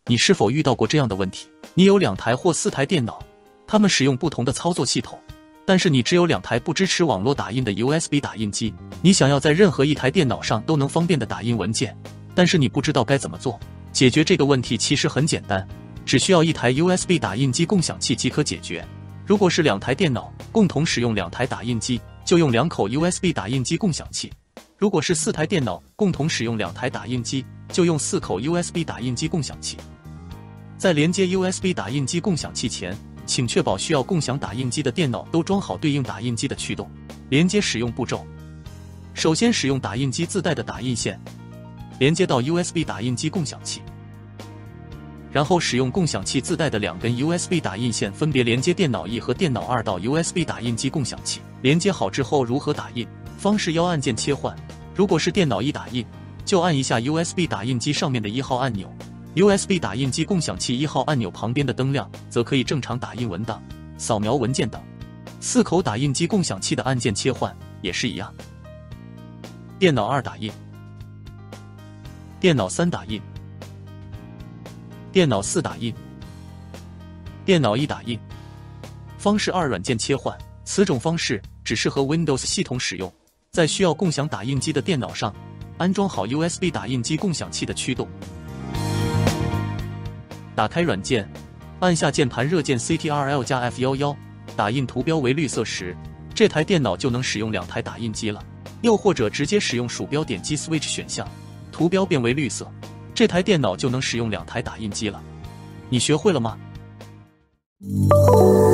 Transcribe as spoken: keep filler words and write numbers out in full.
你是否遇到过这样的问题？你有两台或四台电脑，它们使用不同的操作系统，但是你只有两台不支持网络打印的 U S B 打印机，你想要在任何一台电脑上都能方便的打印文件，但是你不知道该怎么做。解决这个问题其实很简单，只需要一台 U S B 打印机共享器即可解决。如果是两台电脑共同使用两台打印机，就用两口 U S B 打印机共享器；如果是四台电脑共同使用两台打印机，就用四口 U S B 打印机共享器。在连接 U S B 打印机共享器前，请确保需要共享打印机的电脑都装好对应打印机的驱动。连接使用步骤：首先使用打印机自带的打印线连接到 U S B 打印机共享器，然后使用共享器自带的两根 U S B 打印线分别连接电脑一和电脑二到 U S B 打印机共享器。连接好之后如何打印？方式要按键切换。如果是电脑一打印，就按一下 U S B 打印机上面的一号按钮。U S B 打印机共享器一号按钮旁边的灯亮，则可以正常打印文档、扫描文件等。四口打印机共享器的按键切换也是一样。电脑二打印，电脑三打印，电脑四打印，电脑一打印。方式二软件切换，此种方式只适合 Windows 系统使用，在需要共享打印机的电脑上安装好 U S B 打印机共享器的驱动。打开软件，按下键盘热键 C T R L 加 F 一一， 打印图标为绿色时，这台电脑就能使用两台打印机了。又或者直接使用鼠标点击 Switch 选项，图标变为绿色，这台电脑就能使用两台打印机了。你学会了吗？